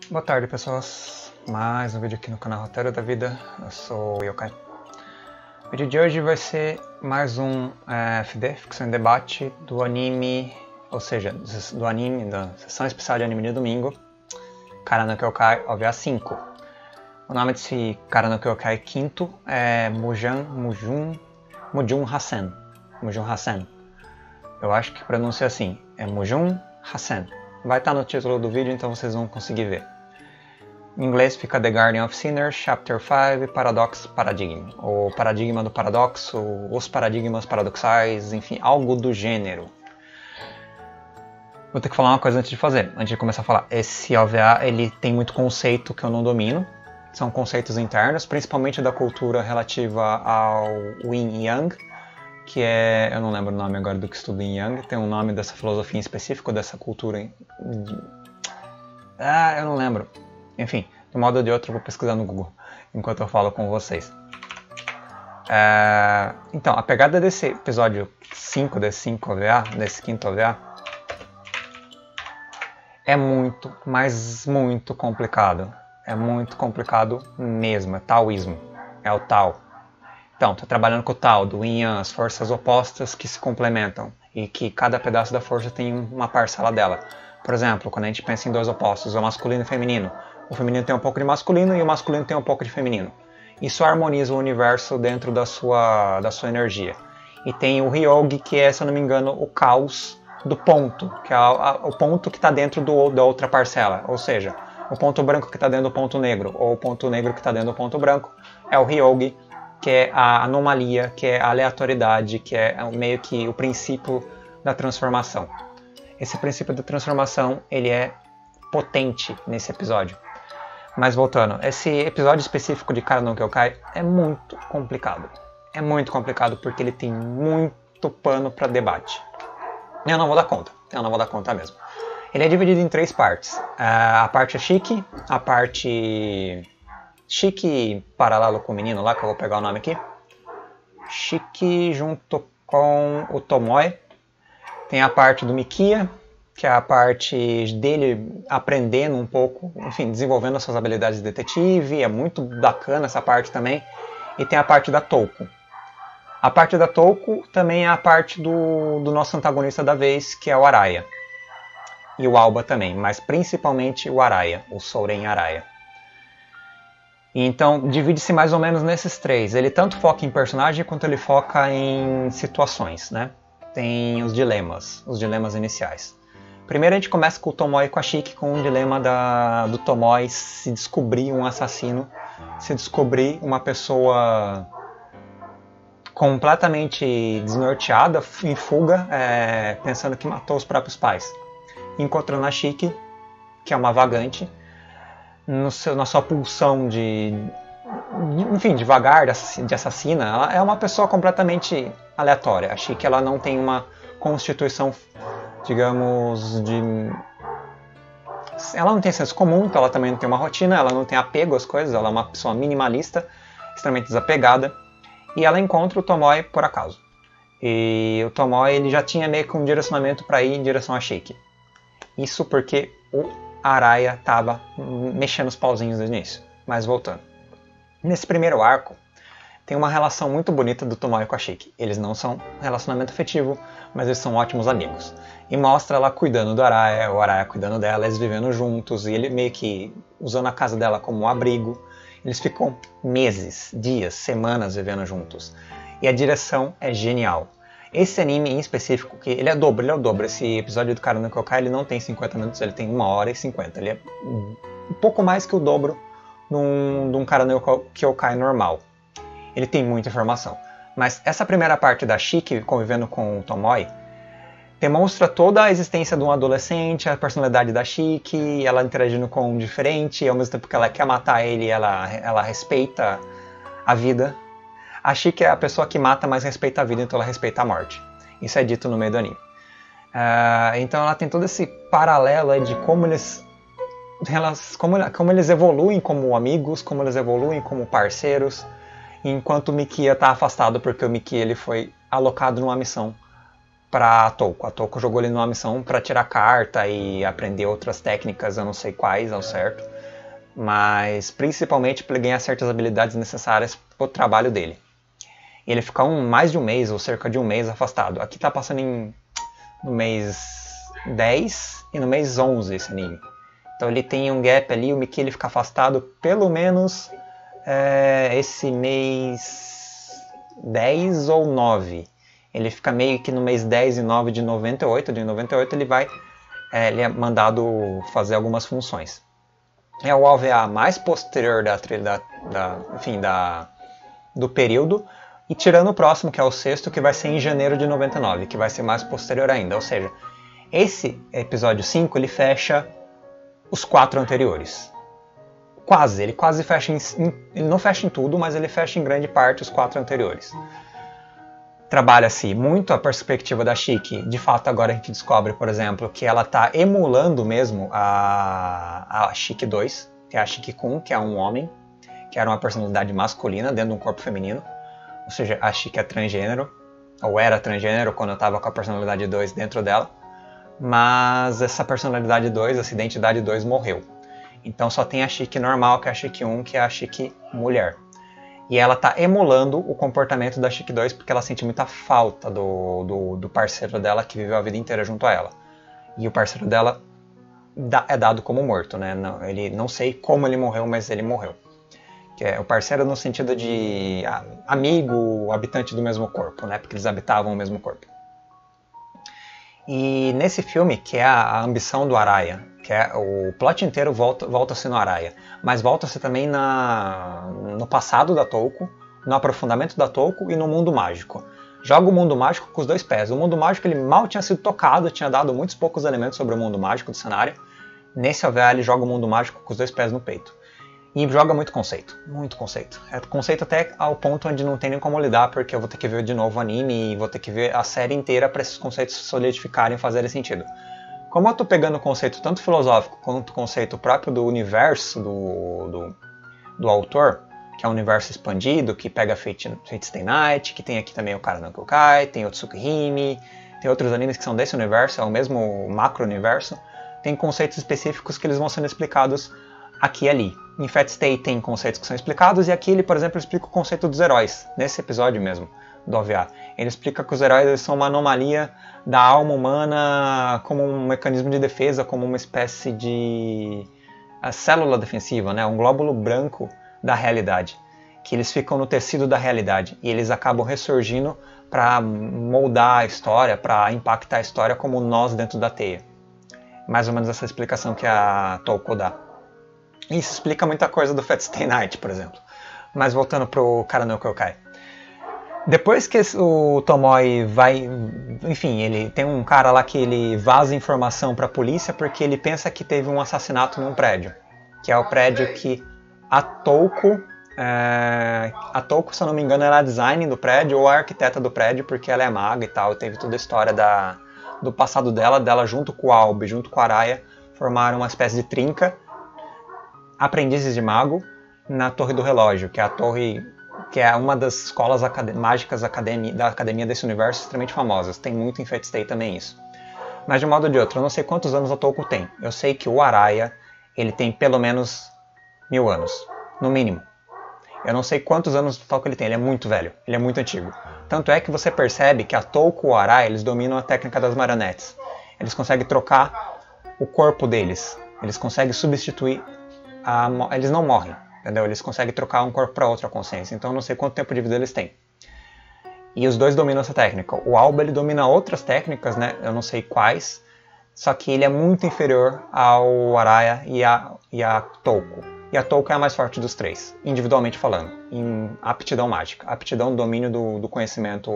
Boa tarde, pessoas. Mais um vídeo aqui no canal Roteiro da Vida. Eu sou o Yokai. O vídeo de hoje vai ser mais um FD, Ficção em Debate, do anime, ou seja, do anime, da sessão especial de anime de domingo, Kara no Kyoukai OVA 5. O nome desse Kara no Kyoukai quinto é Mujun Hassen. Mujun Hassen. Eu acho que pronuncia assim, é Mujun Hassen. Vai estar no título do vídeo, então vocês vão conseguir ver. Em inglês fica The Guardian of Sinners, Chapter 5, Paradox Paradigm. O paradigma do paradoxo, os paradigmas paradoxais, enfim, algo do gênero. Vou ter que falar uma coisa antes de fazer, antes de começar a falar. Esse OVA, ele tem muito conceito que eu não domino. São conceitos internos, principalmente da cultura relativa ao Yin Yang, que é, eu não lembro o nome agora do que estudo Yin Yang, tem um nome dessa filosofia em específico, dessa cultura. Eu não lembro. Enfim, de um modo ou de outro eu vou pesquisar no Google, enquanto eu falo com vocês. Então, a pegada desse episódio 5, desse 5 OVA, desse quinto OVA, é muito, mas muito complicado. É muito complicado mesmo, é taoísmo, é o Tao. Então, estou trabalhando com o Tao, do Yin Yang, as forças opostas que se complementam e que cada pedaço da força tem uma parcela dela. Por exemplo, quando a gente pensa em dois opostos, o masculino e o feminino tem um pouco de masculino e o masculino tem um pouco de feminino. Isso harmoniza o universo dentro da sua energia. E tem o Ryogi, que é, se eu não me engano, o caos do ponto, que é o ponto que está dentro da outra parcela. Ou seja, o ponto branco que está dentro do ponto negro, ou o ponto negro que está dentro do ponto branco, é o Ryogi, que é a anomalia, que é a aleatoriedade, que é meio que o princípio da transformação. Esse princípio da transformação, ele é potente nesse episódio. Mas voltando, esse episódio específico de Kara no Kyoukai é muito complicado. É muito complicado porque ele tem muito pano para debate. Eu não vou dar conta mesmo. Ele é dividido em 3 partes. A parte chique, a parte chique paralelo com o menino lá, que eu vou pegar o nome aqui. Chique junto com o Tomoe. Tem a parte do Mikia, que é a parte dele aprendendo um pouco, enfim, desenvolvendo as suas habilidades de detetive, é muito bacana essa parte também. E tem a parte da Touko. A parte da Touko também é a parte do nosso antagonista da vez, que é o Araya. E o Alba também, mas principalmente o Araya, o Souren Araya. Então, divide-se mais ou menos nesses 3. Ele tanto foca em personagem quanto ele foca em situações, né? Tem os dilemas iniciais. Primeiro a gente começa com o Tomoe e com a Shiki, com o dilema do Tomoe se descobrir um assassino, se descobrir uma pessoa completamente desnorteada, em fuga, pensando que matou os próprios pais. Encontrando a Shiki, que é uma vagante, na sua pulsão devagar, de assassina, ela é uma pessoa completamente aleatória. A Shiki, ela não tem uma constituição, digamos, ela não tem senso comum, então ela também não tem uma rotina, ela não tem apego às coisas, ela é uma pessoa minimalista, extremamente desapegada, e ela encontra o Tomoe por acaso. E o Tomoe, ele já tinha meio que um direcionamento para ir em direção a Shiki. Isso porque o Araya estava mexendo os pauzinhos no início. Mas voltando. Nesse primeiro arco, tem uma relação muito bonita do Tomoe com a Shiki. Eles não são um relacionamento afetivo, mas eles são ótimos amigos. E mostra ela cuidando do Araya, o Araya cuidando dela, eles vivendo juntos, e ele meio que usando a casa dela como um abrigo. Eles ficam meses, dias, semanas vivendo juntos. E a direção é genial. Esse anime em específico, que ele é o dobro. Esse episódio do Kara no Kyoukai, ele não tem 50 minutos, ele tem 1h50. Ele é um pouco mais que o dobro de um Kara no Kyoukai normal. Ele tem muita informação. Mas essa primeira parte da Shiki convivendo com o Tomoe demonstra toda a existência de um adolescente, a personalidade da Shiki, ela interagindo com um diferente, e ao mesmo tempo que ela quer matar ele, ela respeita a vida. A Shiki é a pessoa que mata, mas respeita a vida, então ela respeita a morte. Isso é dito no meio do anime. Então ela tem todo esse paralelo aí de como eles evoluem como amigos, como eles evoluem como parceiros, enquanto o Mikia está afastado porque o Mikia ele foi alocado numa missão para a Touko. A Touko jogou ele numa missão para tirar carta e aprender outras técnicas, eu não sei quais ao certo. mas principalmente para ele ganhar certas habilidades necessárias para o trabalho dele. Ele fica mais de um mês, ou cerca de um mês, afastado. Aqui está passando no mês 10 e no mês 11 esse anime. Então ele tem um gap ali, o Miki ele fica afastado pelo menos esse mês 10 ou 9. Ele fica meio que no mês 10 e 9 de 98. De 98 ele ele é mandado fazer algumas funções. É o OVA mais posterior do período, e tirando o próximo, que é o sexto, que vai ser em janeiro de 99, que vai ser mais posterior ainda. Ou seja, esse episódio 5 ele fecha os 4 anteriores. Ele quase fecha ele não fecha em tudo, mas ele fecha em grande parte os 4 anteriores. Trabalha-se muito a perspectiva da Shiki. De fato, agora a gente descobre, por exemplo, que ela está emulando mesmo a Shiki 2, que é a Shiki-kun, que é um homem, que era uma personalidade masculina dentro de um corpo feminino. Ou seja, a Shiki é transgênero, ou era transgênero quando eu estava com a personalidade 2 dentro dela. Mas essa personalidade 2, essa identidade 2 morreu. Então só tem a Shiki normal, que é a Shiki 1, que é a Shiki mulher. E ela está emulando o comportamento da Shiki 2 porque ela sente muita falta do parceiro dela que viveu a vida inteira junto a ela. E o parceiro dela é dado como morto, né? Não sei como ele morreu, mas ele morreu. Que é o parceiro no sentido de amigo, habitante do mesmo corpo, né? Porque eles habitavam o mesmo corpo. E nesse filme, que é a ambição do Araya, que é o plot inteiro volta-se no Araya, mas volta-se também no passado da Touko, no aprofundamento da Touko e no mundo mágico. Joga o mundo mágico com os 2 pés. O mundo mágico ele mal tinha sido tocado, tinha dado muitos poucos elementos sobre o mundo mágico do cenário. Nesse OVA ele joga o mundo mágico com os 2 pés no peito. E joga muito conceito, muito conceito. É conceito até ao ponto onde não tem nem como lidar, porque eu vou ter que ver de novo o anime e vou ter que ver a série inteira para esses conceitos se solidificarem e fazerem sentido. Como eu estou pegando o conceito tanto filosófico quanto o conceito próprio do universo do autor, que é um universo expandido, que pega Fate Stay Night, que tem aqui também o Kara no Kyoukai, tem o Tsukihime, tem outros animes que são desse universo, é o mesmo macro-universo, tem conceitos específicos que eles vão sendo explicados aqui e ali. Em Fate Stay tem conceitos que são explicados, e aqui ele, por exemplo, explica o conceito dos heróis, nesse episódio mesmo do OVA. Ele explica que os heróis eles são uma anomalia da alma humana como um mecanismo de defesa, como uma espécie de célula defensiva, né? Um glóbulo branco da realidade, que eles ficam no tecido da realidade, e eles acabam ressurgindo para moldar a história, para impactar a história como nós dentro da teia. Mais ou menos essa explicação que a Touko dá. Isso explica muita coisa do Fate Stay Night, por exemplo. Mas voltando pro Kara no Kyoukai. Depois que o Tomoe vai... Enfim, ele tem um cara lá que ele vaza informação pra polícia porque ele pensa que teve um assassinato num prédio. Que é o prédio que a Touko... A Touko, se eu não me engano, era a design do prédio ou a arquiteta do prédio, porque ela é maga e tal. Teve toda a história do passado dela junto com o Aobe, junto com a Araya, formaram uma espécie de trinca. Aprendizes de mago na Torre do Relógio, que é a torre que é uma das escolas mágicas da academia desse universo extremamente famosas. Tem muito em Fate Stay também isso. Mas de um modo ou de outro, eu não sei quantos anos a Touko tem. Eu sei que o Araya ele tem pelo menos 1000 anos, no mínimo. Eu não sei quantos anos total que ele tem, ele é muito velho, ele é muito antigo. Tanto é que você percebe que a Touko e o Araya eles dominam a técnica das marionetes. Eles conseguem trocar o corpo deles, eles conseguem substituir. Eles não morrem, entendeu? Eles conseguem trocar um corpo para outro a consciência. Então eu não sei quanto tempo de vida eles têm. E os dois dominam essa técnica. O Aoba ele domina outras técnicas, né? Eu não sei quais. Só que ele é muito inferior ao Araya e a Touko. E a Touko é a mais forte dos três, individualmente falando, em aptidão mágica. Aptidão, domínio do conhecimento...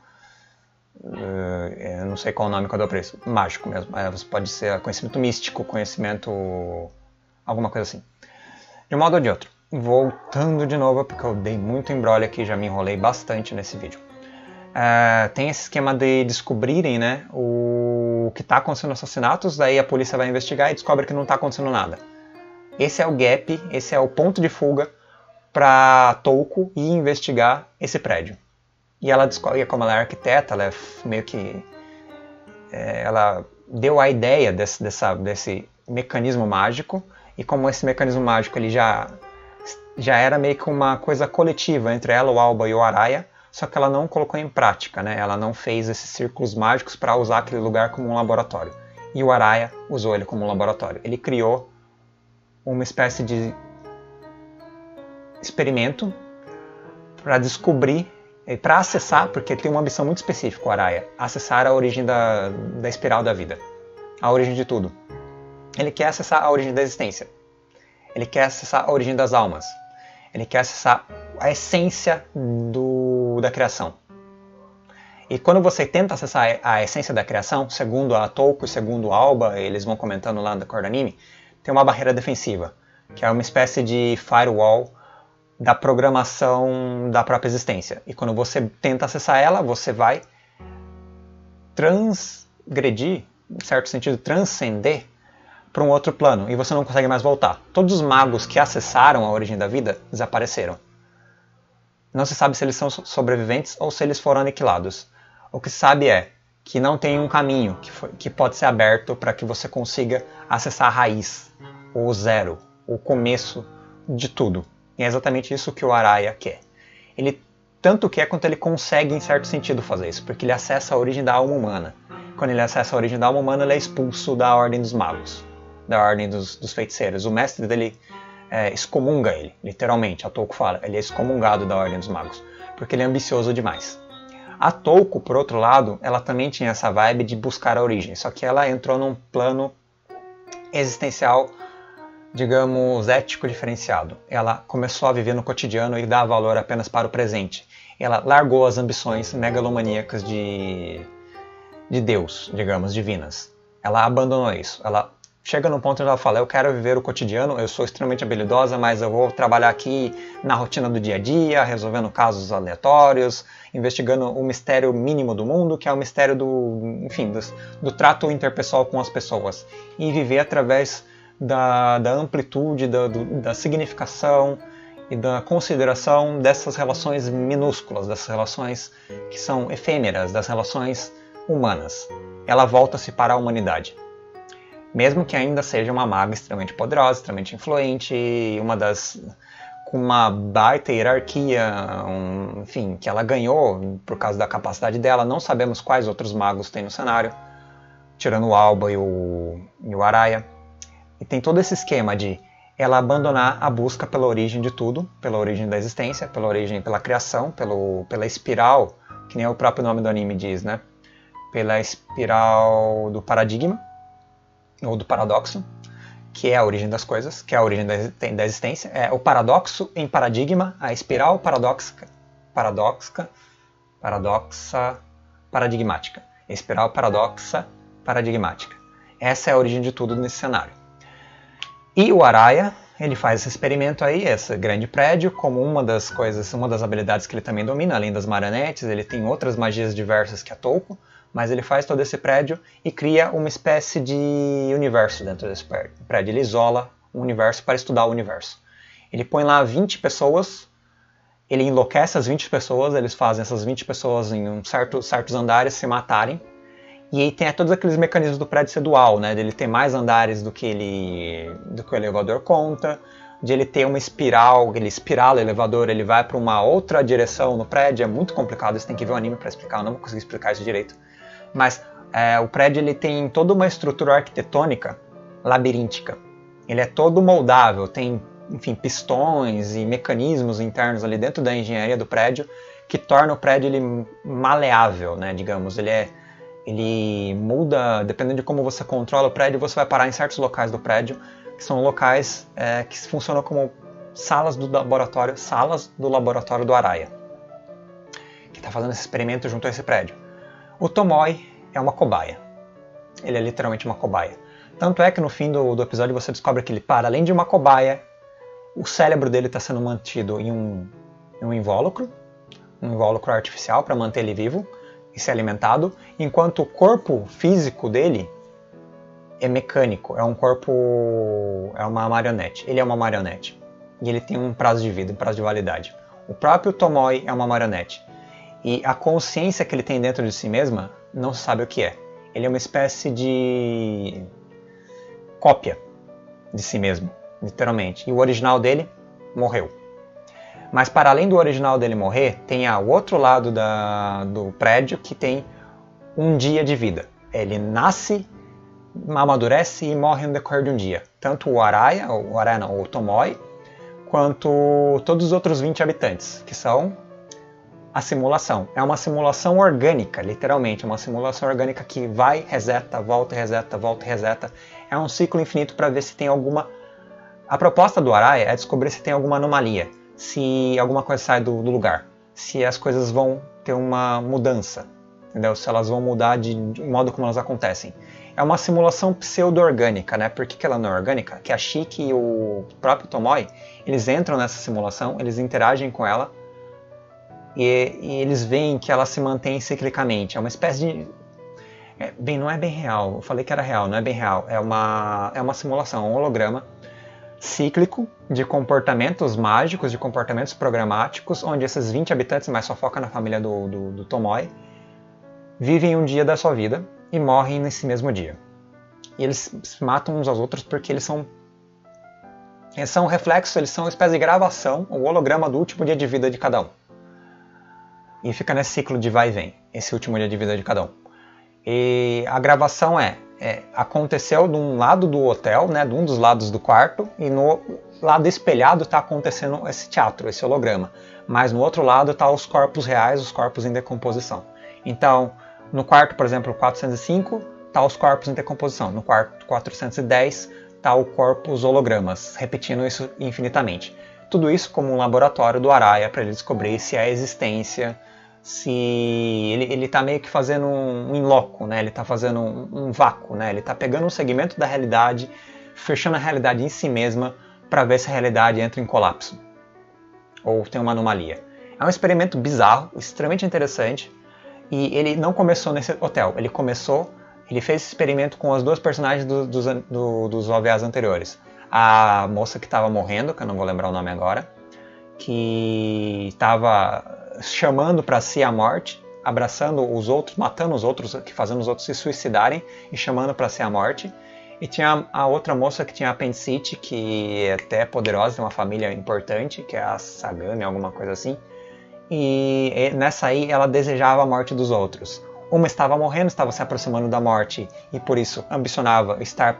eu não sei qual o nome que eu dou para isso. Mágico mesmo. Pode ser conhecimento místico, conhecimento... alguma coisa assim. De um modo ou de outro. Voltando de novo, porque eu dei muito embrolho aqui, já me enrolei bastante nesse vídeo. Tem esse esquema de descobrirem, né, o que está acontecendo nos assassinatos, daí a polícia vai investigar e descobre que não está acontecendo nada. Esse é o gap, esse é o ponto de fuga para Touko ir investigar esse prédio. E ela descobre, como ela é arquiteta, ela é meio que... ela deu a ideia desse mecanismo mágico, E como esse mecanismo mágico ele já era meio que uma coisa coletiva entre ela, o Alba e o Araya, só que ela não colocou em prática, né? Ela não fez esses círculos mágicos para usar aquele lugar como um laboratório. E o Araya usou ele como um laboratório. Ele criou uma espécie de experimento para descobrir, para acessar, porque ele tem uma ambição muito específica, o Araya, acessar a origem da espiral da vida, a origem de tudo. Ele quer acessar a origem da existência. Ele quer acessar a origem das almas. Ele quer acessar a essência da criação. E quando você tenta acessar a essência da criação, segundo a Touko e segundo a Alba, eles vão comentando lá no Core Anime, tem uma barreira defensiva, que é uma espécie de firewall da programação da própria existência. E quando você tenta acessar ela, você vai transgredir, em certo sentido, transcender para um outro plano, e você não consegue mais voltar. Todos os magos que acessaram a origem da vida desapareceram. Não se sabe se eles são sobreviventes ou se eles foram aniquilados. O que se sabe é que não tem um caminho que pode ser aberto para que você consiga acessar a raiz, o zero, o começo de tudo. E é exatamente isso que o Araya quer. Ele tanto quer quanto ele consegue, em certo sentido, fazer isso, porque ele acessa a origem da alma humana. Quando ele acessa a origem da alma humana, ele é expulso da Ordem dos Magos, da Ordem dos Feiticeiros. O mestre dele excomunga ele, literalmente. A Touko fala, ele é excomungado da Ordem dos Magos, porque ele é ambicioso demais. A Touko, por outro lado, ela também tinha essa vibe de buscar a origem, só que ela entrou num plano existencial, digamos, ético diferenciado. Ela começou a viver no cotidiano e dar valor apenas para o presente. Ela largou as ambições megalomaníacas de Deus, digamos, divinas. Ela abandonou isso. Ela chega num ponto onde ela fala, eu quero viver o cotidiano, eu sou extremamente habilidosa, mas eu vou trabalhar aqui na rotina do dia a dia, resolvendo casos aleatórios, investigando o mistério mínimo do mundo, que é o mistério do trato interpessoal com as pessoas. E viver através da amplitude, da significação e da consideração dessas relações minúsculas, dessas relações que são efêmeras, das relações humanas. Ela volta-se para a humanidade. Mesmo que ainda seja uma maga extremamente poderosa, extremamente influente, com uma baita hierarquia, enfim, que ela ganhou por causa da capacidade dela. Não sabemos quais outros magos tem no cenário, tirando o Alba e o Araya. E tem todo esse esquema de ela abandonar a busca pela origem de tudo, pela origem da existência, pela criação, pela espiral, que nem o próprio nome do anime diz, né? Pela espiral do paradigma, ou do paradoxo, que é a origem das coisas, que é a origem da existência. É o paradoxo em paradigma, a espiral paradoxa paradigmática. Espiral paradoxa paradigmática. Essa é a origem de tudo nesse cenário. E o Araya, ele faz esse experimento aí, esse grande prédio, como uma das habilidades que ele também domina, além das marionetes. Ele tem outras magias diversas que a Touko, mas ele faz todo esse prédio e cria uma espécie de universo dentro desse prédio. Ele isola o universo para estudar o universo. Ele põe lá 20 pessoas, ele enlouquece as 20 pessoas, eles fazem essas 20 pessoas em certos andares se matarem. E aí tem todos aqueles mecanismos do prédio ser dual, né? De ele ter mais andares do que o elevador conta, de ele ter uma espiral, ele espirala o elevador, ele vai para uma outra direção no prédio. É muito complicado, você tem que ver o anime para explicar, eu não vou conseguir explicar isso direito. Mas o prédio ele tem toda uma estrutura arquitetônica labiríntica. Ele é todo moldável, tem, enfim, pistões e mecanismos internos ali dentro da engenharia do prédio que torna o prédio ele maleável, né? Digamos, ele muda, dependendo de como você controla o prédio, você vai parar em certos locais do prédio, que são locais que funcionam como salas do laboratório do Araya, que está fazendo esse experimento junto a esse prédio. O Tomoe é uma cobaia. Ele é literalmente uma cobaia. Tanto é que no fim do episódio você descobre que ele, para além de uma cobaia, o cérebro dele está sendo mantido em um invólucro artificial para manter ele vivo e ser alimentado, enquanto o corpo físico dele é mecânico, é uma marionete. Ele é uma marionete. E ele tem um prazo de vida, um prazo de validade. O próprio Tomoe é uma marionete. E a consciência que ele tem dentro de si mesma, não se sabe o que é. Ele é uma espécie de cópia de si mesmo. literalmente. E o original dele morreu. Mas para além do original dele morrer, tem o outro lado do prédio que tem um dia de vida. Ele nasce, amadurece e morre no decorrer de um dia. Tanto o Araya não, o Tomoe, quanto todos os outros 20 habitantes, que são a simulação. É uma simulação orgânica, literalmente. É uma simulação orgânica que vai, reseta, volta, reseta, volta, reseta. É um ciclo infinito para ver se tem alguma... A proposta do Araya é descobrir se tem alguma anomalia, se alguma coisa sai do lugar, se as coisas vão ter uma mudança, entendeu? Se elas vão mudar de modo como elas acontecem. É uma simulação pseudo-orgânica, né? Por que ela não é orgânica? Que a Shiki e o próprio Tomoe, eles entram nessa simulação, eles interagem com ela e eles veem que ela se mantém ciclicamente. É uma espécie de... não é bem real. Eu falei que era real, não é bem real. É uma simulação, um holograma cíclico de comportamentos mágicos, de comportamentos programáticos, onde esses 20 habitantes, mas só foca na família do Tomoe, vivem um dia da sua vida e morrem nesse mesmo dia. E eles se matam uns aos outros porque eles são um reflexo, eles são uma espécie de gravação, o holograma do último dia de vida de cada um. E fica nesse ciclo de vai e vem, esse último dia de vida de cada um. E a gravação aconteceu de um lado do hotel, né, de um dos lados do quarto, e no lado espelhado está acontecendo esse teatro, esse holograma. Mas no outro lado estão os corpos reais, os corpos em decomposição. Então, no quarto, por exemplo, 405, está os corpos em decomposição. No quarto 410, está o corpo, os hologramas, repetindo isso infinitamente. Tudo isso como um laboratório do Araya para ele descobrir se há existência, se ele está meio que fazendo um in loco, né? Ele está fazendo um vácuo, né? Ele está pegando um segmento da realidade, fechando a realidade em si mesma para ver se a realidade entra em colapso ou tem uma anomalia. É um experimento bizarro, extremamente interessante, e ele não começou nesse hotel. Ele fez esse experimento com as duas personagens dos OVAs anteriores. A moça que estava morrendo, que eu não vou lembrar o nome agora, que estava chamando para si a morte, abraçando os outros, matando os outros, fazendo os outros se suicidarem e chamando para si a morte. E tinha a outra moça que tinha apendicite, que é até poderosa, tem uma família importante, que é a Sagami, alguma coisa assim. E nessa aí ela desejava a morte dos outros. Uma estava morrendo, estava se aproximando da morte e por isso ambicionava estar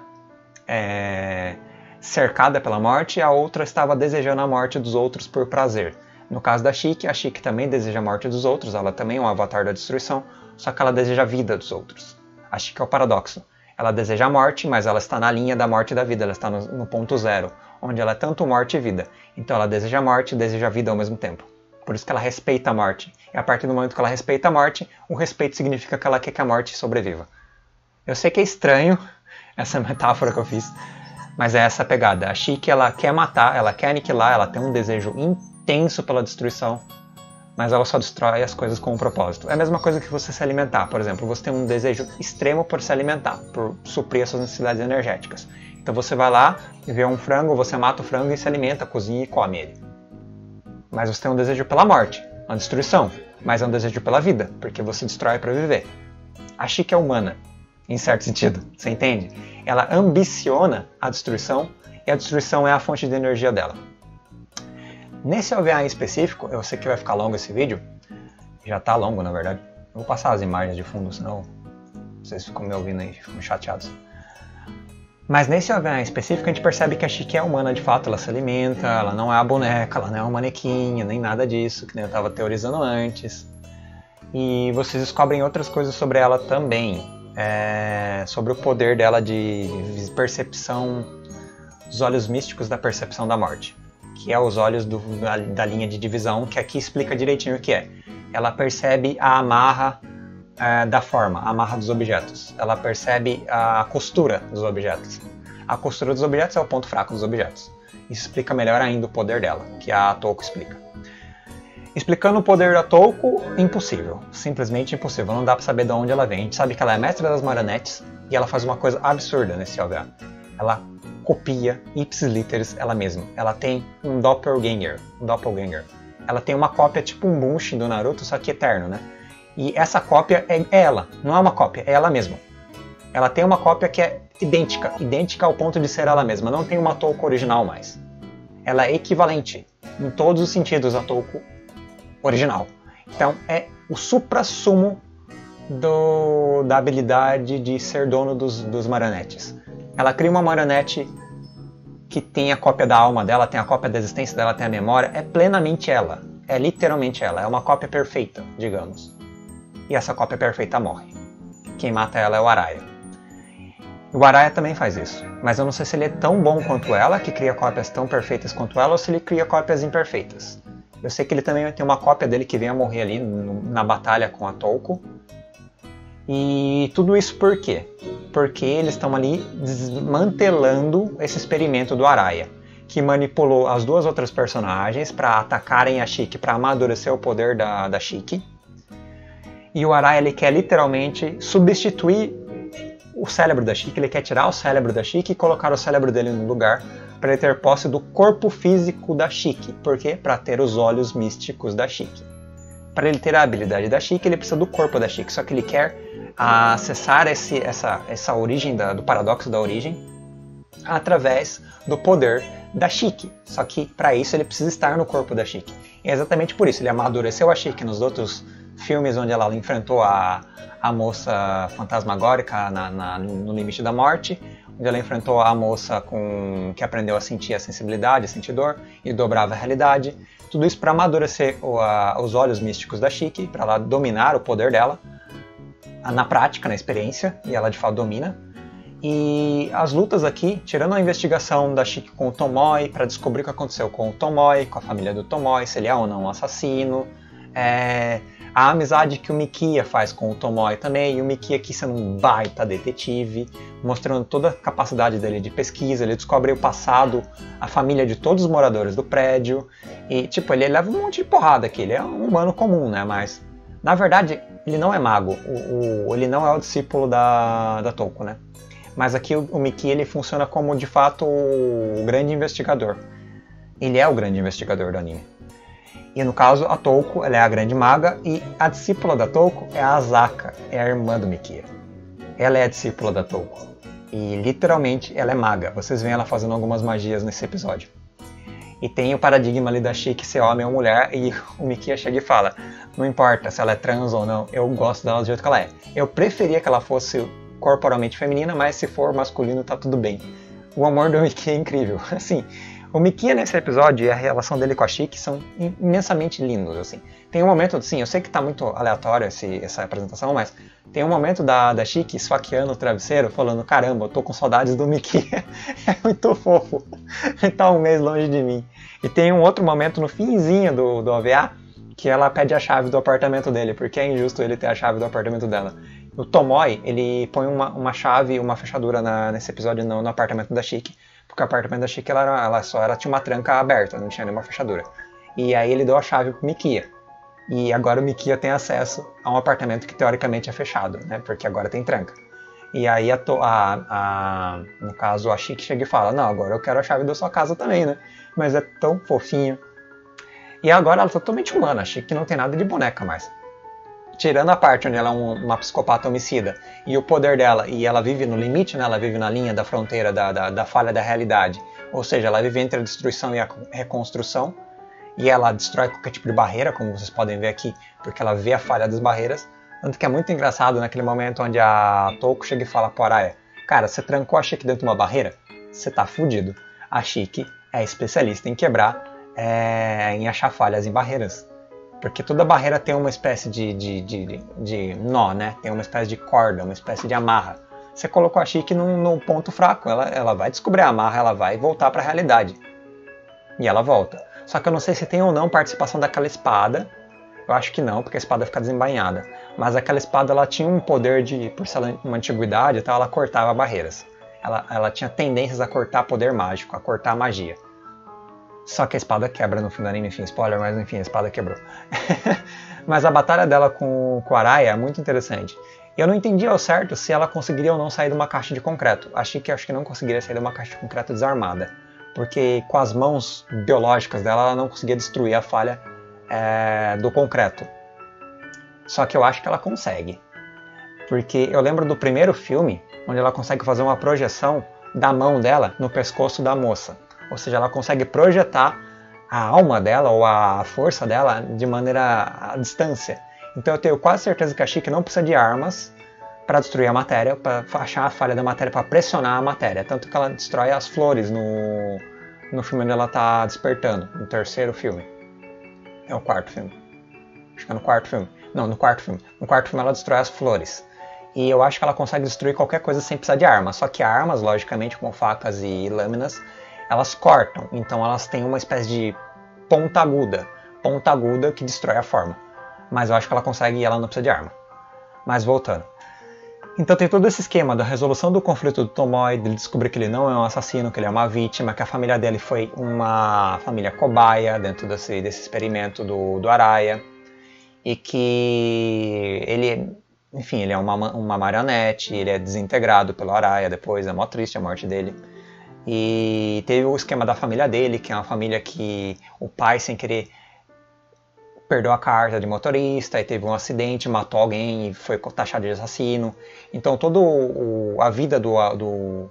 cercada pela morte, e a outra estava desejando a morte dos outros por prazer. No caso da Shiki, a Shiki também deseja a morte dos outros, ela também é um avatar da destruição, só que ela deseja a vida dos outros. A Shiki é o paradoxo. Ela deseja a morte, mas ela está na linha da morte e da vida, ela está no ponto zero, onde ela é tanto morte e vida. Então ela deseja a morte e deseja a vida ao mesmo tempo. Por isso que ela respeita a morte. E a partir do momento que ela respeita a morte, o respeito significa que ela quer que a morte sobreviva. Eu sei que é estranho essa metáfora que eu fiz, mas é essa a pegada. A Shiki, ela quer matar, ela quer aniquilar, ela tem um desejo intenso pela destruição, mas ela só destrói as coisas com um propósito. É a mesma coisa que você se alimentar, por exemplo. Você tem um desejo extremo por se alimentar, por suprir as suas necessidades energéticas. Então você vai lá e vê um frango, você mata o frango e se alimenta, cozinha e come ele. Mas você tem um desejo pela morte, uma destruição, mas é um desejo pela vida, porque você destrói para viver. A Shiki é humana, em certo sentido, você entende? Ela ambiciona a destruição e a destruição é a fonte de energia dela. Nesse OVA em específico, eu sei que vai ficar longo esse vídeo, já está longo na verdade, eu vou passar as imagens de fundo, senão vocês ficam me ouvindo aí, ficam chateados. Mas nesse OVA em específico a gente percebe que a Shiki é humana de fato, ela se alimenta, ela não é a boneca, ela não é um manequinha, nem nada disso, que nem eu estava teorizando antes. E vocês descobrem outras coisas sobre ela também, sobre o poder dela de percepção, os olhos místicos da percepção da morte, que é os olhos da linha de divisão, que aqui explica direitinho o que é. Ela percebe a amarra da forma, a amarra dos objetos. Ela percebe a costura dos objetos. A costura dos objetos é o ponto fraco dos objetos. Isso explica melhor ainda o poder dela, que a Touko explica. Explicando o poder da Touko, impossível. Simplesmente impossível. Não dá pra saber de onde ela vem. A gente sabe que ela é mestra das marionetes e ela faz uma coisa absurda nesse OVA. Ela copia ipsis literis ela mesma. Ela tem um doppelganger. Ela tem uma cópia tipo um Bunshi do Naruto, só que eterno, né? E essa cópia é ela, não é uma cópia, é ela mesma. Ela tem uma cópia que é idêntica ao ponto de ser ela mesma. Não tem uma Touko original mais. Ela é equivalente em todos os sentidos à Touko original. Então é o suprassumo da habilidade de ser dono dos marionetes. Ela cria uma marionete que tem a cópia da alma dela, tem a cópia da existência dela, tem a memória. É plenamente ela. É literalmente ela. É uma cópia perfeita, digamos. E essa cópia perfeita morre. Quem mata ela é o Araya. O Araya também faz isso. Mas eu não sei se ele é tão bom quanto ela, que cria cópias tão perfeitas quanto ela, ou se ele cria cópias imperfeitas. Eu sei que ele também tem uma cópia dele que vem a morrer ali na batalha com a Touko. E tudo isso por quê? Porque eles estão ali desmantelando esse experimento do Araya, que manipulou as duas outras personagens para atacarem a Shiki, para amadurecer o poder da Shiki. E o Araya ele quer literalmente substituir o cérebro da Shiki, ele quer tirar o cérebro da Shiki e colocar o cérebro dele no lugar para ele ter posse do corpo físico da Shiki. Por quê? Para ter os olhos místicos da Shiki. Para ele ter a habilidade da Shiki, ele precisa do corpo da Shiki, só que ele quer acessar essa origem do paradoxo da origem através do poder da Shiki. Só que para isso ele precisa estar no corpo da Shiki. E é exatamente por isso ele amadureceu a Shiki nos outros filmes onde ela enfrentou a moça fantasmagórica no limite da morte, onde ela enfrentou a moça que aprendeu a sentir a sensibilidade, a sentir dor e dobrava a realidade. Tudo isso para amadurecer os olhos místicos da Shiki, para ela dominar o poder dela na prática, na experiência, e ela de fato domina. E as lutas aqui, tirando a investigação da Shiki com o Tomoe, para descobrir o que aconteceu com o Tomoe, com a família do Tomoe, se ele é ou não um assassino, a amizade que o Mikia faz com o Tomoe também, e o Mikia aqui sendo um baita detetive, mostrando toda a capacidade dele de pesquisa, ele descobre o passado, a família de todos os moradores do prédio, e tipo, ele leva um monte de porrada aqui, ele é um humano comum, né, mas na verdade ele não é mago, ele não é o discípulo da Touko, né, mas aqui o Mikia ele funciona como de fato o grande investigador, ele é o grande investigador do anime. E no caso, a Touko ela é a grande maga e a discípula da Touko é a Asaka, é a irmã do Mikia. Ela é a discípula da Touko. E literalmente ela é maga. Vocês veem ela fazendo algumas magias nesse episódio. E tem o paradigma ali da Shiki ser homem ou mulher e o Mikia chega e fala: não importa se ela é trans ou não, eu gosto dela do jeito que ela é. Eu preferia que ela fosse corporalmente feminina, mas se for masculino tá tudo bem. O amor do Mikia é incrível. Assim, o Mikia nesse episódio e a relação dele com a Shiki são imensamente lindos, assim. Tem um momento, assim, eu sei que tá muito aleatório essa apresentação, mas tem um momento da Shiki esfaqueando o travesseiro, falando: caramba, eu tô com saudades do Mikia. É muito fofo. Ele tá um mês longe de mim. E tem um outro momento no finzinho do OVA, que ela pede a chave do apartamento dele, porque é injusto ele ter a chave do apartamento dela. O Tomoe, ele põe uma chave, uma fechadura nesse episódio no apartamento da Shiki, porque o apartamento da Shiki ela tinha uma tranca aberta, não tinha nenhuma fechadura. E aí ele deu a chave pro Mikia. E agora o Mikia tem acesso a um apartamento que teoricamente é fechado, né? Porque agora tem tranca. E aí no caso a Shiki chega e fala: não, agora eu quero a chave da sua casa também, né? Mas é tão fofinho. E agora ela é totalmente humana, a Shiki não tem nada de boneca mais. Tirando a parte onde ela é uma psicopata homicida e o poder dela, e ela vive no limite, né? Ela vive na linha da fronteira da falha da realidade, ou seja, ela vive entre a destruição e a reconstrução, e ela destrói qualquer tipo de barreira, como vocês podem ver aqui, porque ela vê a falha das barreiras, tanto que é muito engraçado naquele momento onde a Touko chega e fala pro Araya: cara, você trancou a Shiki dentro de uma barreira? Você tá fudido. A Shiki é especialista em quebrar, em achar falhas em barreiras. Porque toda barreira tem uma espécie de nó, né? Tem uma espécie de corda, uma espécie de amarra. Você colocou a Shiki num ponto fraco, ela vai descobrir a amarra, ela vai voltar para a realidade. E ela volta. Só que eu não sei se tem ou não participação daquela espada. Eu acho que não, porque a espada fica desembainhada. Mas aquela espada ela tinha um poder por ser uma antiguidade, então ela cortava barreiras. Ela tinha tendências a cortar poder mágico, a cortar magia. Só que a espada quebra no fim do anime, enfim, spoiler, mas enfim, a espada quebrou. Mas a batalha dela com o Araya é muito interessante. Eu não entendi ao certo se ela conseguiria ou não sair de uma caixa de concreto. Acho que não conseguiria sair de uma caixa de concreto desarmada. Porque com as mãos biológicas dela, ela não conseguia destruir a falha do concreto. Só que eu acho que ela consegue. Porque eu lembro do primeiro filme, onde ela consegue fazer uma projeção da mão dela no pescoço da moça. Ou seja, ela consegue projetar a alma dela ou a força dela de maneira à distância. Então eu tenho quase certeza que a Chique não precisa de armas para destruir a matéria, para achar a falha da matéria, para pressionar a matéria. Tanto que ela destrói as flores no filme onde ela está despertando, no terceiro filme. É o quarto filme. Acho que é no quarto filme. Não, no quarto filme. No quarto filme ela destrói as flores. E eu acho que ela consegue destruir qualquer coisa sem precisar de armas. Só que armas, logicamente, como facas e lâminas, elas cortam. Então elas têm uma espécie de ponta aguda. Ponta aguda que destrói a forma. Mas eu acho que ela consegue e ela não precisa de arma. Mas voltando. Então tem todo esse esquema da resolução do conflito do Tomoe, dele descobrir que ele não é um assassino, que ele é uma vítima, que a família dele foi uma família cobaia dentro desse experimento do Araya. E que ele, enfim, ele é uma marionete, ele é desintegrado pelo Araya depois, é mó triste a morte dele. E teve o esquema da família dele, que é uma família que o pai, sem querer, perdeu a carta de motorista, e teve um acidente, matou alguém e foi taxado de assassino. Então toda a vida do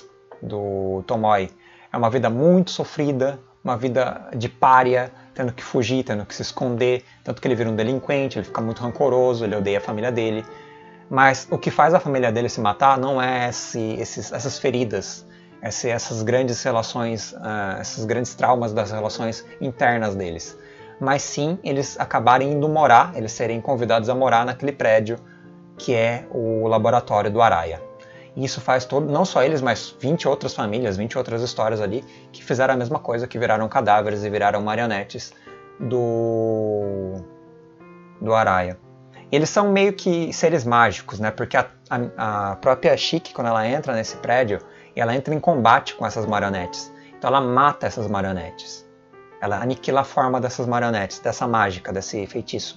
Tomoe é uma vida muito sofrida, uma vida de pária, tendo que fugir, tendo que se esconder, tanto que ele vira um delinquente, ele fica muito rancoroso, ele odeia a família dele. Mas o que faz a família dele se matar não é essas feridas, essas grandes relações, esses grandes traumas das relações internas deles. Mas sim eles acabarem indo morar, eles serem convidados a morar naquele prédio que é o laboratório do Araya. E isso faz não só eles, mas 20 outras famílias, 20 outras histórias ali, que fizeram a mesma coisa, que viraram cadáveres e viraram marionetes do Araya. Eles são meio que seres mágicos, né? Porque a própria Chique, quando ela entra nesse prédio, ela entra em combate com essas marionetes. Então ela mata essas marionetes. Ela aniquila a forma dessas marionetes, dessa mágica, desse feitiço.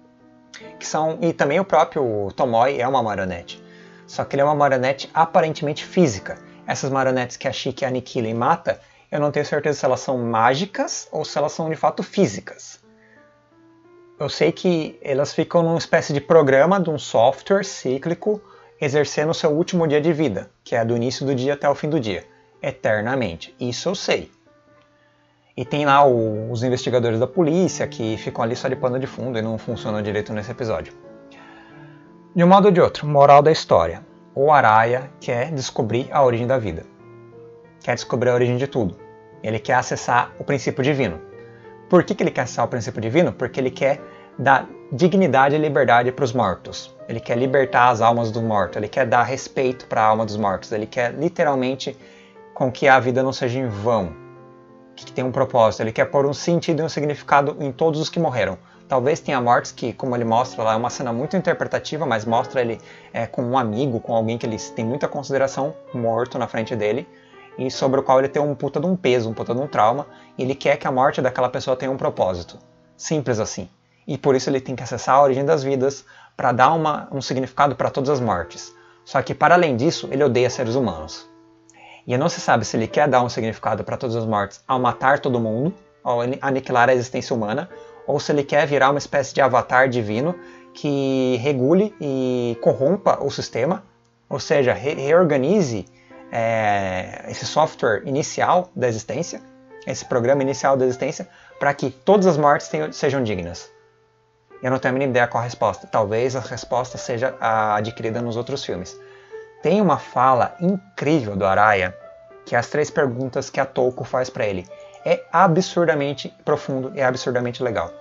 E também o próprio Tomoe é uma marionete. Só que ele é uma marionete aparentemente física. Essas marionetes que a Chique aniquila e mata, eu não tenho certeza se elas são mágicas ou se elas são de fato físicas. Eu sei que elas ficam numa espécie de programa de um software cíclico exercendo o seu último dia de vida, que é do início do dia até o fim do dia, eternamente. Isso eu sei. E tem lá os investigadores da polícia que ficam ali só de pano de fundo e não funcionam direito nesse episódio. De um modo ou de outro, moral da história. O Araya quer descobrir a origem da vida. Quer descobrir a origem de tudo. Ele quer acessar o princípio divino. Por que ele quer acessar o princípio divino? Porque ele quer dar dignidade e liberdade para os mortos. Ele quer libertar as almas dos mortos. Ele quer dar respeito para a alma dos mortos. Ele quer literalmente com que a vida não seja em vão. Que tem um propósito. Ele quer pôr um sentido e um significado em todos os que morreram. Talvez tenha mortes que, como ele mostra lá, é uma cena muito interpretativa, mas mostra ele com um amigo, com alguém que ele tem muita consideração, morto na frente dele, e sobre o qual ele tem um puta de um peso, um puta de um trauma, e ele quer que a morte daquela pessoa tenha um propósito. Simples assim. E por isso ele tem que acessar a origem das vidas para dar um significado para todas as mortes. Só que, para além disso, ele odeia seres humanos. E não se sabe se ele quer dar um significado para todas as mortes ao matar todo mundo, ao aniquilar a existência humana, ou se ele quer virar uma espécie de avatar divino que regule e corrompa o sistema, ou seja, reorganize esse software inicial da existência, esse programa inicial da existência, para que todas as mortes sejam dignas. Eu não tenho a mínima ideia qual a resposta. Talvez a resposta seja adquirida nos outros filmes. Tem uma fala incrível do Araya, que é as 3 perguntas que a Touko faz para ele. É absurdamente profundo e absurdamente legal.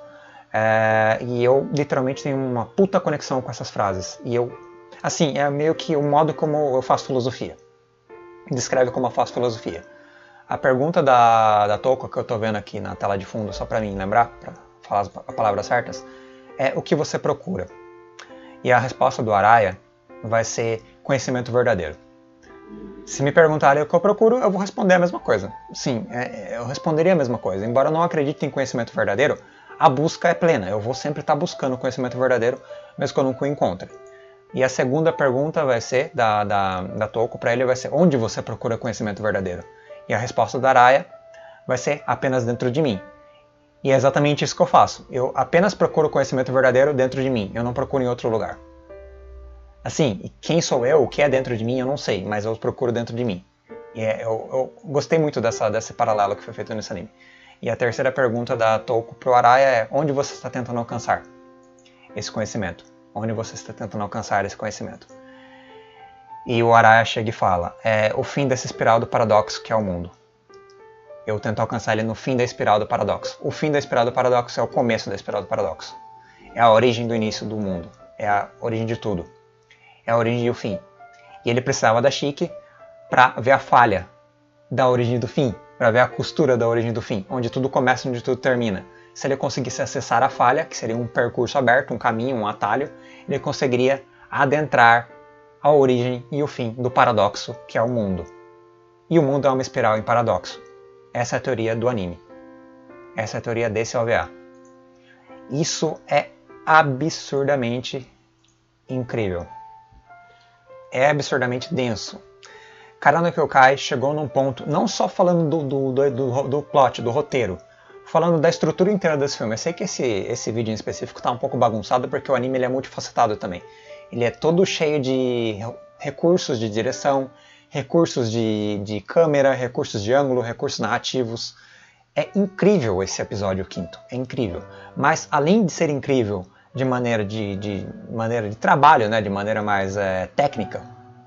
E eu literalmente tenho uma puta conexão com essas frases. E assim, é meio que o modo como eu faço filosofia. Descreve como eu faço filosofia. A pergunta da Touko, que eu tô vendo aqui na tela de fundo, só para mim lembrar, para falar as palavras certas, é o que você procura. E a resposta do Araya vai ser conhecimento verdadeiro. Se me perguntarem o que eu procuro, eu vou responder a mesma coisa. Sim, eu responderia a mesma coisa. Embora eu não acredite em conhecimento verdadeiro, a busca é plena. Eu vou sempre estar buscando conhecimento verdadeiro, mesmo que eu nunca o encontre. E a segunda pergunta vai ser, da Touko para ele, vai ser: onde você procura conhecimento verdadeiro? E a resposta da Araya vai ser: apenas dentro de mim. E é exatamente isso que eu faço. Eu apenas procuro conhecimento verdadeiro dentro de mim. Eu não procuro em outro lugar. Assim, quem sou eu, o que é dentro de mim, eu não sei, mas eu procuro dentro de mim. E eu gostei muito desse paralelo que foi feito nesse anime. E a terceira pergunta da Touko pro Araya é: onde você está tentando alcançar esse conhecimento? Onde você está tentando alcançar esse conhecimento? E o Araya chega e fala: é o fim dessa espiral do paradoxo que é o mundo. Eu tento alcançar ele no fim da espiral do paradoxo. O fim da espiral do paradoxo é o começo da espiral do paradoxo. É a origem do início do mundo. É a origem de tudo. É a origem e o fim. E ele precisava da Shiki para ver a falha da origem do fim, para ver a costura da origem do fim, onde tudo começa e onde tudo termina. Se ele conseguisse acessar a falha, que seria um percurso aberto, um caminho, um atalho, ele conseguiria adentrar a origem e o fim do paradoxo, que é o mundo. E o mundo é uma espiral em paradoxo. Essa é a teoria do anime. Essa é a teoria desse OVA. Isso é absurdamente incrível. É absurdamente denso. Kara no Kyoukai chegou num ponto, não só falando do plot, do roteiro, falando da estrutura inteira desse filme. Eu sei que esse vídeo em específico está um pouco bagunçado porque o anime ele é multifacetado também. Ele é todo cheio de recursos de direção, recursos de câmera, recursos de ângulo, recursos narrativos. É incrível esse episódio quinto, é incrível. Mas além de ser incrível de maneira de trabalho, né, de maneira mais técnica,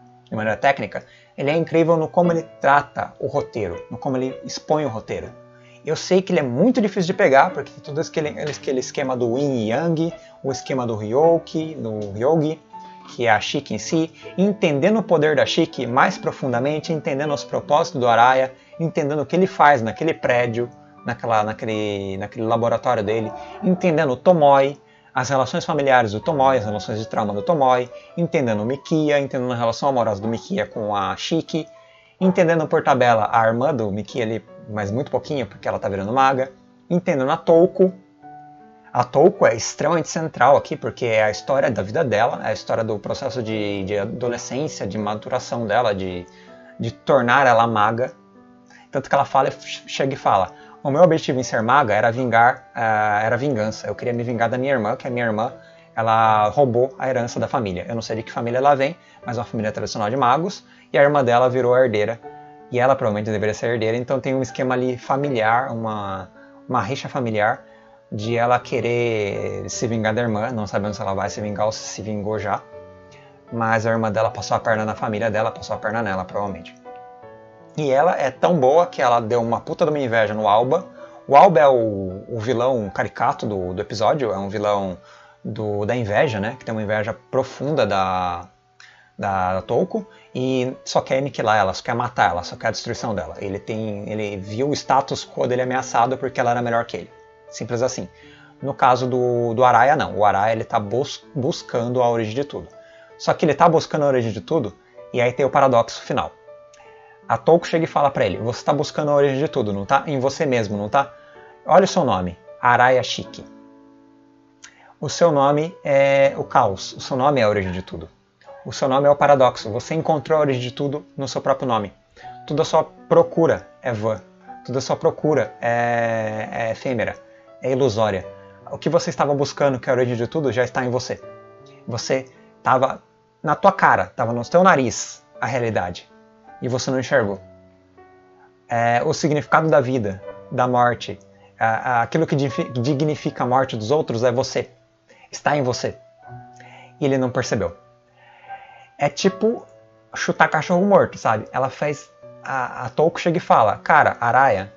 ele é incrível no como ele trata o roteiro, no como ele expõe o roteiro. Eu sei que ele é muito difícil de pegar, porque tem todo aquele esquema do Yin e Yang, o esquema do Ryogi, que é a Shiki em si, entendendo o poder da Shiki mais profundamente, entendendo os propósitos do Araya, entendendo o que ele faz naquele prédio, naquele laboratório dele, entendendo o Tomoe, as relações familiares do Tomoe, as relações de trauma do Tomoe, entendendo o Mikia, entendendo a relação amorosa do Mikia com a Shiki, entendendo por tabela a irmã do Mikia ali, mas muito pouquinho, porque ela tá virando maga, entendendo a Touko. A Touko é extremamente central aqui, porque é a história da vida dela, é a história do processo de adolescência, de maturação dela, de tornar ela maga. Tanto que ela chega e fala: o meu objetivo em ser maga era vingança. Eu queria me vingar da minha irmã, que a minha irmã ela roubou a herança da família. Eu não sei de que família ela vem, mas é uma família tradicional de magos, e a irmã dela virou a herdeira, e ela provavelmente deveria ser herdeira, então tem um esquema ali familiar, uma rixa familiar, de ela querer se vingar da irmã, não sabendo se ela vai se vingar ou se vingou já, mas a irmã dela passou a perna na família dela, passou a perna nela, provavelmente. E ela é tão boa que ela deu uma puta de uma inveja no Alba. O Alba é o vilão caricato do episódio, é um vilão da inveja, né? Que tem uma inveja profunda da Touko e só quer aniquilar ela, só quer matar ela, só quer a destruição dela. Ele viu o status quo dele ameaçado porque ela era melhor que ele. Simples assim. No caso do Araya, não. O Araya ele tá buscando a origem de tudo. Só que ele tá buscando a origem de tudo e aí tem o paradoxo final. A Touko chega e fala pra ele: você tá buscando a origem de tudo, não tá? Em você mesmo, não tá? Olha o seu nome, Araya Shiki. O seu nome é o caos, o seu nome é a origem de tudo. O seu nome é o paradoxo, você encontrou a origem de tudo no seu próprio nome. Tudo a sua procura é vã, tudo a sua procura é efêmera, é ilusória. O que você estava buscando, que é a origem de tudo, já está em você. Você estava na tua cara, estava no teu nariz a realidade. E você não enxergou. O significado da vida, da morte, aquilo que dignifica a morte dos outros é você. Está em você. E ele não percebeu. É tipo chutar cachorro morto, sabe? Ela fez... A Touko chega e fala: cara, Araya,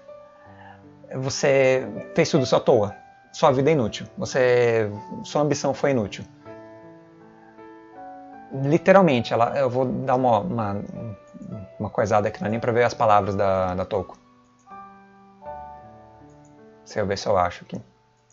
você fez tudo isso à toa. Sua vida é inútil. Sua ambição foi inútil. Literalmente, eu vou dar uma coisada aqui, não é nem pra ver as palavras da Touko. Deixa eu ver se eu acho aqui.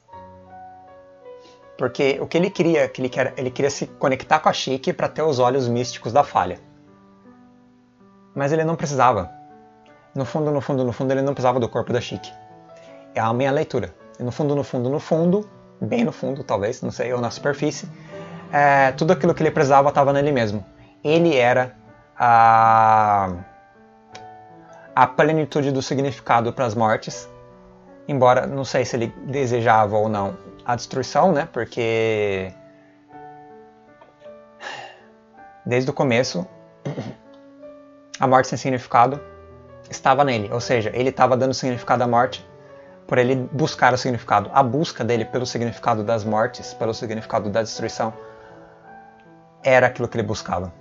Porque o que ele queria, ele queria se conectar com a Shiki para ter os olhos místicos da falha. Mas ele não precisava. No fundo, ele não precisava do corpo da Shiki. É a minha leitura. E no fundo, bem no fundo talvez, não sei, ou na superfície, tudo aquilo que ele precisava estava nele mesmo. Ele era a plenitude do significado para as mortes, embora não sei se ele desejava ou não a destruição, né? Porque Desde o começo, a morte sem significado estava nele. Ou seja, ele estava dando significado à morte por ele buscar o significado. A busca dele pelo significado das mortes, pelo significado da destruição, era aquilo que ele buscava.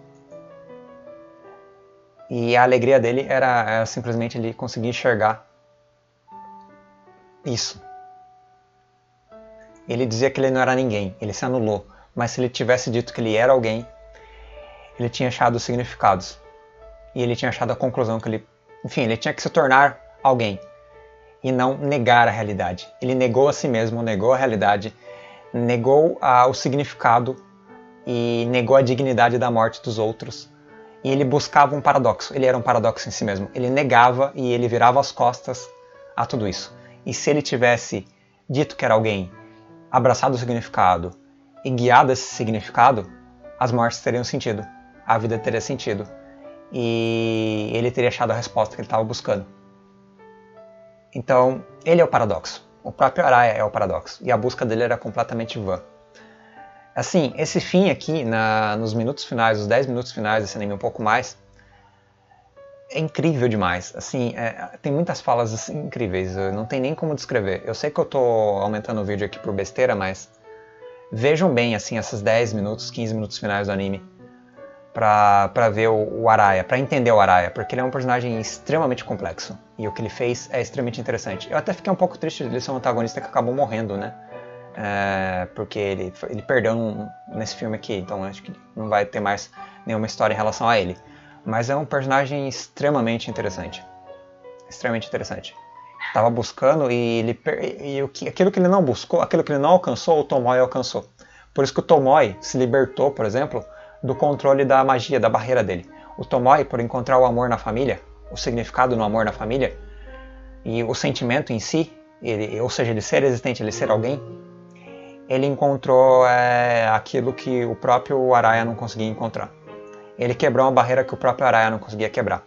E a alegria dele era simplesmente ele conseguir enxergar isso. Ele dizia que ele não era ninguém, ele se anulou. Mas se ele tivesse dito que ele era alguém, ele tinha achado os significados. E ele tinha achado a conclusão que ele... Enfim, ele tinha que se tornar alguém. E não negar a realidade. Ele negou a si mesmo, negou a realidade, negou o significado e negou a dignidade da morte dos outros. E ele buscava um paradoxo. Ele era um paradoxo em si mesmo. Ele negava e ele virava as costas a tudo isso. E se ele tivesse dito que era alguém, abraçado o significado e guiado esse significado, as mortes teriam sentido. A vida teria sentido. E ele teria achado a resposta que ele estava buscando. Então, ele é o paradoxo. O próprio Araya é o paradoxo. E a busca dele era completamente vã. Assim, esse fim aqui, nos minutos finais, os 10 minutos finais desse anime, um pouco mais, é incrível demais. Assim, tem muitas falas assim, incríveis, não tem nem como descrever. Eu sei que eu estou aumentando o vídeo aqui por besteira, mas vejam bem assim, esses 10 minutos, 15 minutos finais do anime pra ver o Araya, pra entender o Araya, porque ele é um personagem extremamente complexo. E o que ele fez é extremamente interessante. Eu até fiquei um pouco triste de ele ser um antagonista que acabou morrendo, né? Porque ele perdeu nesse filme aqui, então acho que não vai ter mais nenhuma história em relação a ele. Mas é um personagem extremamente interessante. Extremamente interessante. Tava buscando e aquilo que ele não buscou, aquilo que ele não alcançou, o Tomoe alcançou. Por isso que o Tomoe se libertou, por exemplo, do controle da magia, da barreira dele. O Tomoe, por encontrar o amor na família, o significado no amor na família, e o sentimento em si, ou seja, ele ser existente, ele ser alguém, ele encontrou aquilo que o próprio Araya não conseguia encontrar. Ele quebrou uma barreira que o próprio Araya não conseguia quebrar.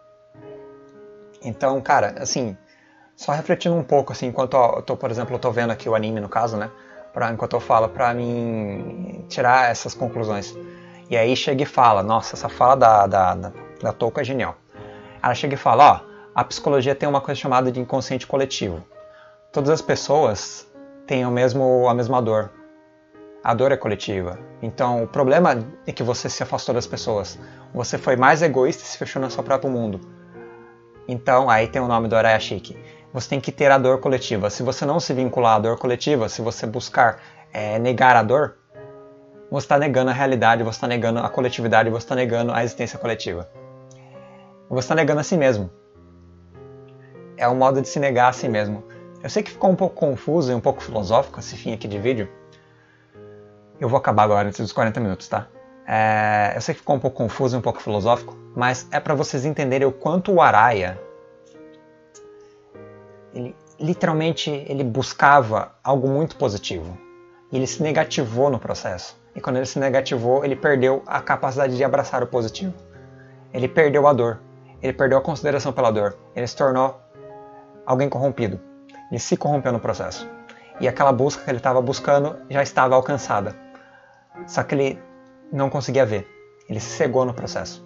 Então, cara, assim, só refletindo um pouco, assim, enquanto eu tô, por exemplo, eu tô vendo aqui o anime, no caso, né, enquanto eu falo, pra mim tirar essas conclusões. E aí chega e fala, nossa, essa fala da Touko é genial. Ela chega e fala, a psicologia tem uma coisa chamada de inconsciente coletivo. Todas as pessoas têm a mesma dor. A dor é coletiva. Então, o problema é que você se afastou das pessoas. Você foi mais egoísta e se fechou no seu próprio mundo. Então, aí tem o nome do Arayashiki. Você tem que ter a dor coletiva. Se você não se vincular à dor coletiva, se você buscar negar a dor, você está negando a realidade, você está negando a coletividade, você está negando a existência coletiva. Você está negando a si mesmo. É um modo de se negar a si mesmo. Eu sei que ficou um pouco confuso e um pouco filosófico esse fim aqui de vídeo. Eu vou acabar agora antes dos 40 minutos, tá? Eu sei que ficou um pouco confuso e um pouco filosófico, mas é para vocês entenderem o quanto o Araya, literalmente, ele buscava algo muito positivo. E ele se negativou no processo. E quando ele se negativou, ele perdeu a capacidade de abraçar o positivo. Ele perdeu a dor. Ele perdeu a consideração pela dor. Ele se tornou alguém corrompido. Ele se corrompeu no processo. E aquela busca que ele estava buscando já estava alcançada. Só que ele não conseguia ver. Ele se cegou no processo.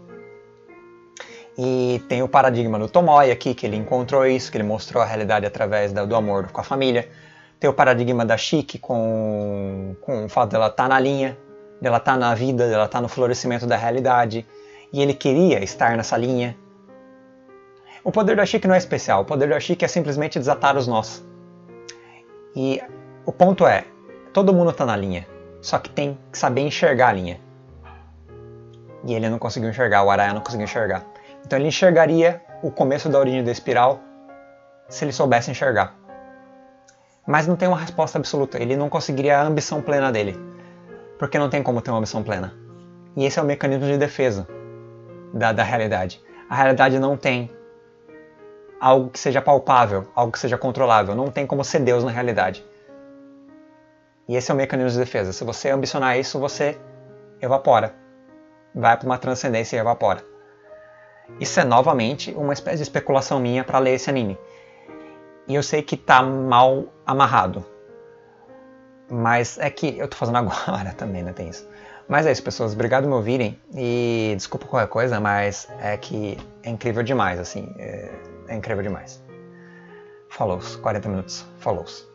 E tem o paradigma do Tomoe aqui, que ele encontrou isso, que ele mostrou a realidade através do amor com a família. Tem o paradigma da Shiki com o fato dela estar na linha, dela estar na vida, dela estar no florescimento da realidade. E ele queria estar nessa linha. O poder da Shiki não é especial, o poder da Shiki é simplesmente desatar os nós. E o ponto é, todo mundo está na linha, só que tem que saber enxergar a linha. E ele não conseguiu enxergar, o Araya não conseguiu enxergar. Então ele enxergaria o começo da origem da espiral se ele soubesse enxergar. Mas não tem uma resposta absoluta, ele não conseguiria a ambição plena dele. Porque não tem como ter uma ambição plena. E esse é o mecanismo de defesa da realidade. A realidade não tem algo que seja palpável, algo que seja controlável. Não tem como ser Deus na realidade. E esse é o mecanismo de defesa. Se você ambicionar isso, você evapora. Vai para uma transcendência e evapora. Isso é novamente uma espécie de especulação minha para ler esse anime. E eu sei que tá mal amarrado. Mas é que eu tô fazendo agora também, né? Tem isso. Mas é isso, pessoas. Obrigado por me ouvirem. E desculpa qualquer coisa, mas é que é incrível demais, assim. É incrível demais. Falou, 40 minutos. Falou.